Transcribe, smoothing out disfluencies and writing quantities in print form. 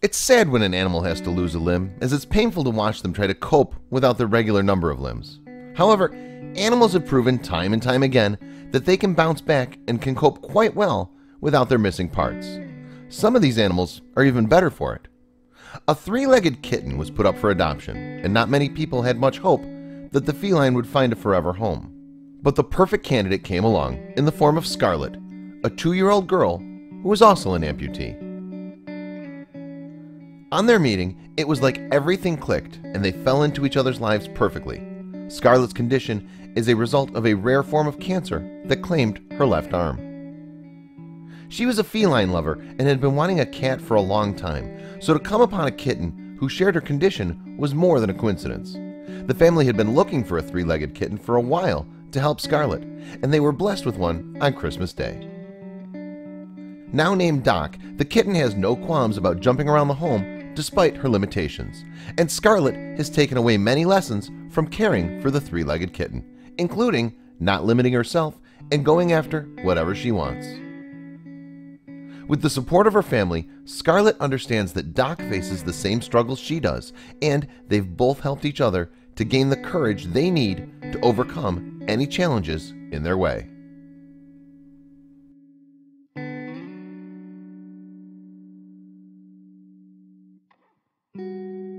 It's sad when an animal has to lose a limb, as it's painful to watch them try to cope without their regular number of limbs. However, animals have proven time and time again that they can bounce back and can cope quite well without their missing parts. Some of these animals are even better for it. A three-legged kitten was put up for adoption, and not many people had much hope that the feline would find a forever home. But the perfect candidate came along in the form of Scarlette, a 2-year-old girl who was also an amputee. On their meeting, it was like everything clicked and they fell into each other's lives perfectly. Scarlette's condition is a result of a rare form of cancer that claimed her left arm. She was a feline lover and had been wanting a cat for a long time, so to come upon a kitten who shared her condition was more than a coincidence. The family had been looking for a three-legged kitten for a while to help Scarlette, and they were blessed with one on Christmas Day. Now named Doc, the kitten has no qualms about jumping around the home despite her limitations, and Scarlette has taken away many lessons from caring for the three-legged kitten, including not limiting herself and going after whatever she wants. With the support of her family, Scarlette understands that Doc faces the same struggles she does, and they've both helped each other to gain the courage they need to overcome any challenges in their way.